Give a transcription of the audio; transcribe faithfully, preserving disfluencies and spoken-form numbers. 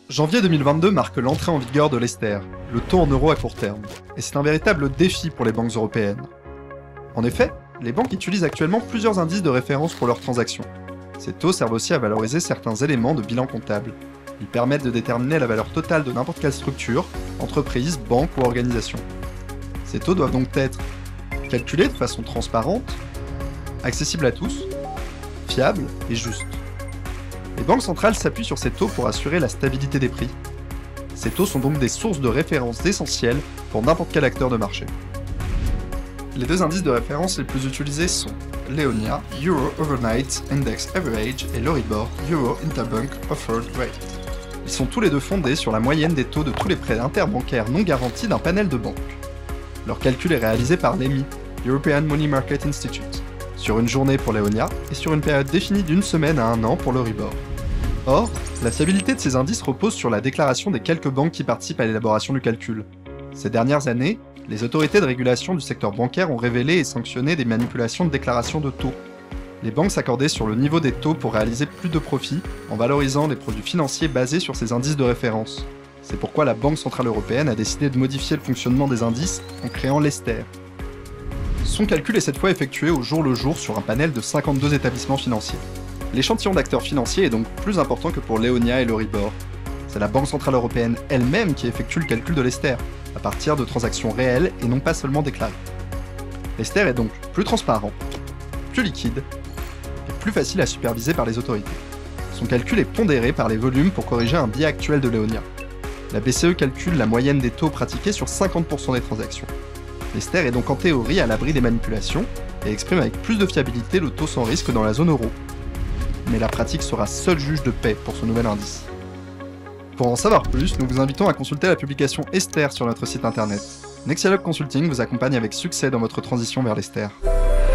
Janvier deux mille vingt-deux marque l'entrée en vigueur de l'Ester, le taux en euros à court terme, et c'est un véritable défi pour les banques européennes. En effet, les banques utilisent actuellement plusieurs indices de référence pour leurs transactions. Ces taux servent aussi à valoriser certains éléments de bilan comptable. Ils permettent de déterminer la valeur totale de n'importe quelle structure, entreprise, banque ou organisation. Ces taux doivent donc être calculés de façon transparente, accessibles à tous, fiables et justes. Les banques centrales s'appuient sur ces taux pour assurer la stabilité des prix. Ces taux sont donc des sources de référence essentielles pour n'importe quel acteur de marché. Les deux indices de référence les plus utilisés sont l'Eonia, Euro Overnight Index Average, et l'Euribor, Euro Interbank Offered Rate. Ils sont tous les deux fondés sur la moyenne des taux de tous les prêts interbancaires non garantis d'un panel de banques. Leur calcul est réalisé par l'E M I, European Money Market Institute, sur une journée pour l'Eonia et sur une période définie d'une semaine à un an pour l'Euribor. Or, la fiabilité de ces indices repose sur la déclaration des quelques banques qui participent à l'élaboration du calcul. Ces dernières années, les autorités de régulation du secteur bancaire ont révélé et sanctionné des manipulations de déclaration de taux. Les banques s'accordaient sur le niveau des taux pour réaliser plus de profits en valorisant les produits financiers basés sur ces indices de référence. C'est pourquoi la Banque Centrale Européenne a décidé de modifier le fonctionnement des indices en créant l'Ester. Son calcul est cette fois effectué au jour le jour sur un panel de cinquante-deux établissements financiers. L'échantillon d'acteurs financiers est donc plus important que pour l'Eonia et l'Euribor. C'est la Banque Centrale Européenne elle-même qui effectue le calcul de l'Ester, à partir de transactions réelles et non pas seulement déclarées. L'Ester est donc plus transparent, plus liquide, et plus facile à superviser par les autorités. Son calcul est pondéré par les volumes pour corriger un biais actuel de l'Eonia. La B C E calcule la moyenne des taux pratiqués sur cinquante pour cent des transactions. L'Ester est donc en théorie à l'abri des manipulations et exprime avec plus de fiabilité le taux sans risque dans la zone euro. Mais la pratique sera seul juge de paix pour ce nouvel indice. Pour en savoir plus, nous vous invitons à consulter la publication Ester sur notre site internet. Nexialog Consulting vous accompagne avec succès dans votre transition vers l'Ester.